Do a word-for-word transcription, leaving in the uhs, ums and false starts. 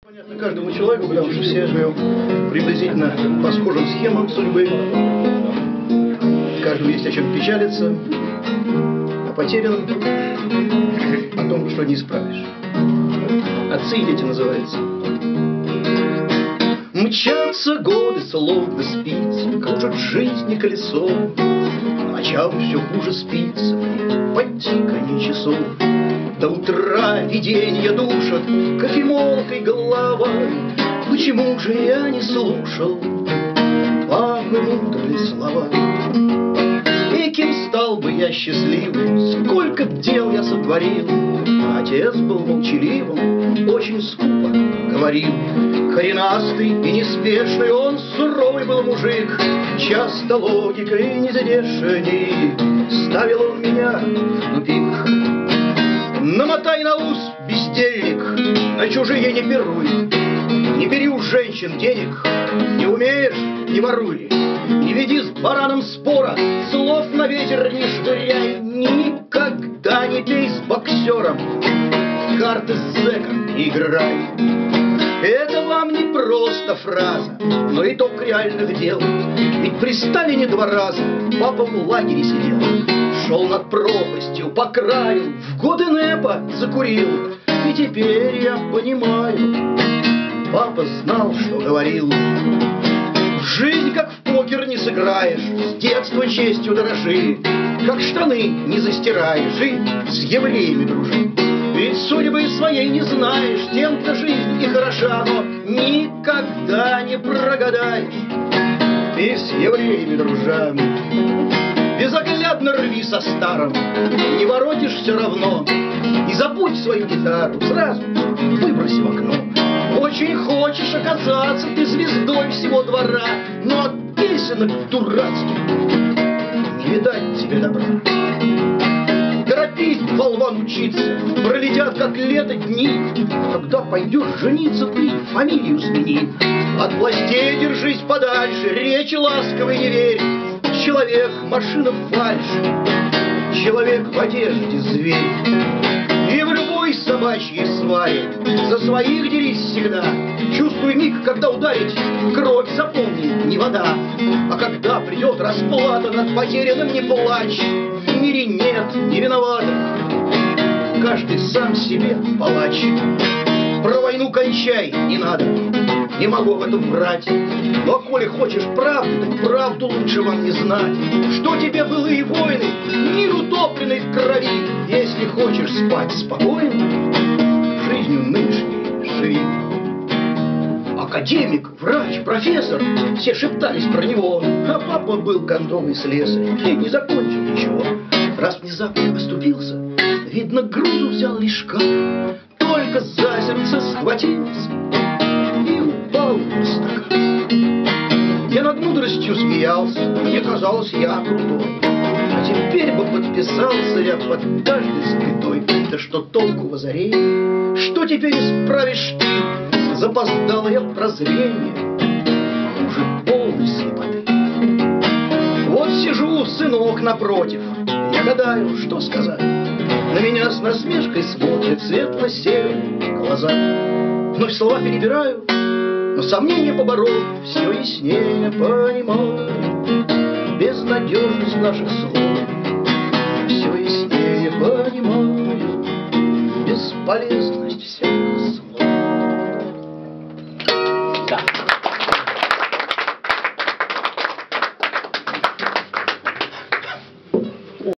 Понятно каждому человеку, потому что все живем приблизительно по схожим схемам судьбы. У каждого есть о чем печалиться, о потерянном, о том, что не исправишь. Отцы и дети называется. Мчатся годы, словно спицы, кружит жизни колесо. Ночам все хуже спится мне под тиканье часов. До утра видения душат кофемолкой головой. Почему же я не слушал папы мудрые слова? И кем стал бы я счастливым, сколько дел я сотворил. Отец был молчаливым, очень скупо говорил. Коренастый и неспешный, он суровый был мужик. Часто логикой незадешеней ставил он меня в тупик. Намотай на ус, бездельник, на чужие не пируй. Не бери у женщин денег, не умеешь, не воруй. Не веди с бараном спора, слов на ветер не швыряй. Никогда не пей с боксером, карты с зэком не играй. Это вам не просто фраза, но итог реальных дел. Ведь при Сталине два раза папа в лагере сидел. Шел над пропастью по краю, в годы НЭПа закурил. И теперь я понимаю, папа знал, что говорил. В жизнь, как в покер, не сыграешь, с детства честью дорожи. Как штаны не застираешь и с евреями дружи. Ведь судьбы своей не знаешь, тем-то жизнь и хороша, но никогда не прогадаешь и с евреями дружа. Безоглядно рви со старым, не воротишь все равно. И забудь свою гитару, сразу выброси в окно. Очень хочешь оказаться ты звездой всего двора, но от песенок дурацких не видать тебе добра. Торопись, болван, учиться, пролетят как лето дни. Когда пойдешь жениться, ты фамилию смени. От властей держись подальше, речи ласковой не верь. Человек, машина, фальшь, человек в одежде, зверь. И в любой собачьей сваре за своих дерись всегда. Чувствуй миг, когда ударить кровь, запомни, не вода. А когда придет расплата над потерянным, не плачь. В мире нет не виноватых, каждый сам себе палач. Про войну кончай, не надо, не могу об этом врать. Но коли хочешь правду, так правду лучше вам не знать. Что тебе былые войны, мир утопленный в крови. Если хочешь спать спокойно, жизнью нынешней живи. Академик, врач, профессор, все шептались про него. А папа был кондовый слесарь и не закончил ничего. Раз внезапно оступился, видно, грузу взял лишка. Только за сердце схватился и упал в стакан. Я над мудростью смеялся, мне казалось, я крутой. А теперь бы подписался я под каждой запятой. Да что толку в озарении, что теперь исправишь ты? Запоздало я прозрение, хуже полной слепоты. Вот сижу, сынок, напротив, я гадаю, что сказать. На меня с насмешкой смотрят светло-серые глаза. Вновь слова перебираю, но сомнения поборол, все яснее понимаю безнадежность наших слов. Все яснее понимаю бесполезность всех слов. Да.